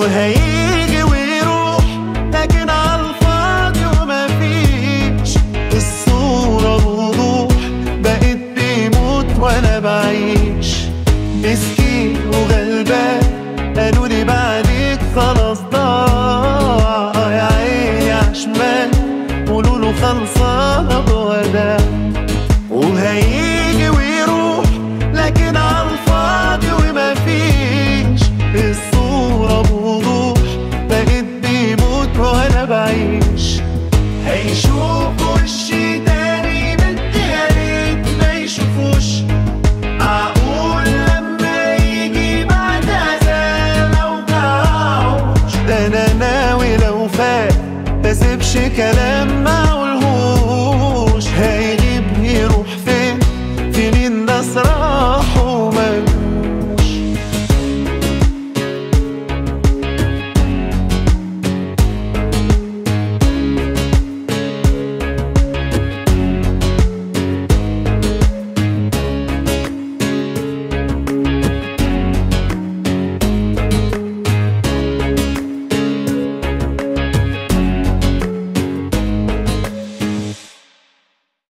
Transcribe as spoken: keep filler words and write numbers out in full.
وهيجي ويروح لكن عالفاضي ومفيش. الصورة بوضوح بقت بيموت وانا بعيش. مسكين وغلبان قالولي بعدك خلاص ضاع. يا عيني عشمان قولوله خلصانة بوداع. وهيجي ويروح لكن عالفاضي ومفيش. الصورة بوضوح بقت بيموت وانا بعيش. هيشوف وشي تاني بدي يا ريت ما يشوفوش. معقول لما يجي بعد عذاب موجعوش. ده انا ناوي لو فات مسيبش كلام